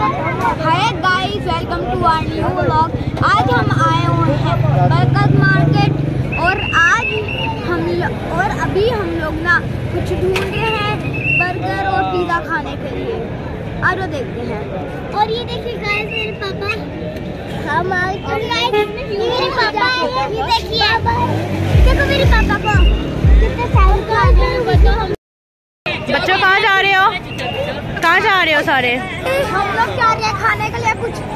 Hi guys, welcome to our new vlog. आज हम आए हुए हैं बरकत मार्केट और अभी हम लोग ना कुछ ढूंढ रहे हैं बर्गर और पिज़्ज़ा खाने के लिए। आज वो देखते हैं। और ये देखिए गाइस, मेरे पापा मेरे पापा ये देखिए, देखो मेरे पापा को कितने साल का है। बच्चों कहाँ जा रहे हो? कहाँ जा रहे हो सारे? हम लोग जा रहे हैं खाने के लिए कुछ।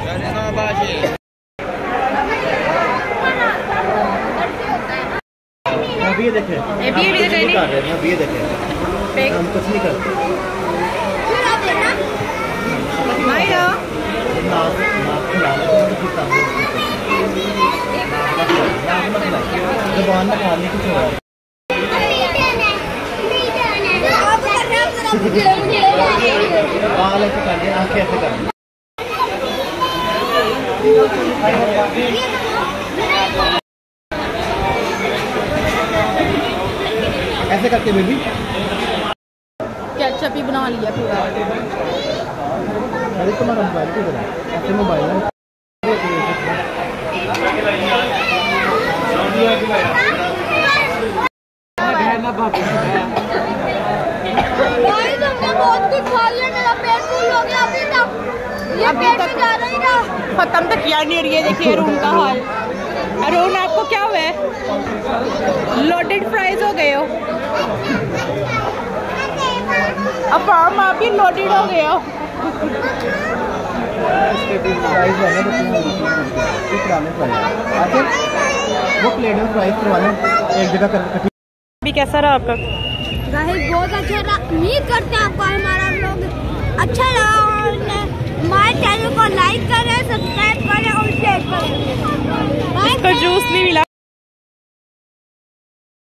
ये देखे, ये देखे, हम कुछ नहीं करते। जबान में खाने की छोड़ा ऐसे करने, आंखें ऐसे करने। ऐसे करके बेबी केचप ही बना लिया पूरा। अरे तुम्हारा मोबाइल क्यों बना? ऐसे मोबाइल है। हमने बहुत कुछ खा लिया, मेरा पेट फुल हो गया अभी तक। ये पेट में जा रहा ही ना, खत्म तक किया नहीं। और ये देखिए अरुण का हाल। अरुण, आपको क्या हुआ है? लोडेड फ्राइज हो गए हो। अब आप भी लोडेड हो गए हो। वो प्लेट में फ्राइज करवाना एक जगह कर। अभी कैसा रहा आपका? गाइस बहुत अच्छा रहा। उम्मीद करते हैं आपको हमारा व्लॉग अच्छा लगा और हमारे चैनल को लाइक करें, सब्सक्राइब करें और शेयर करें। इसको जूस नहीं मिला।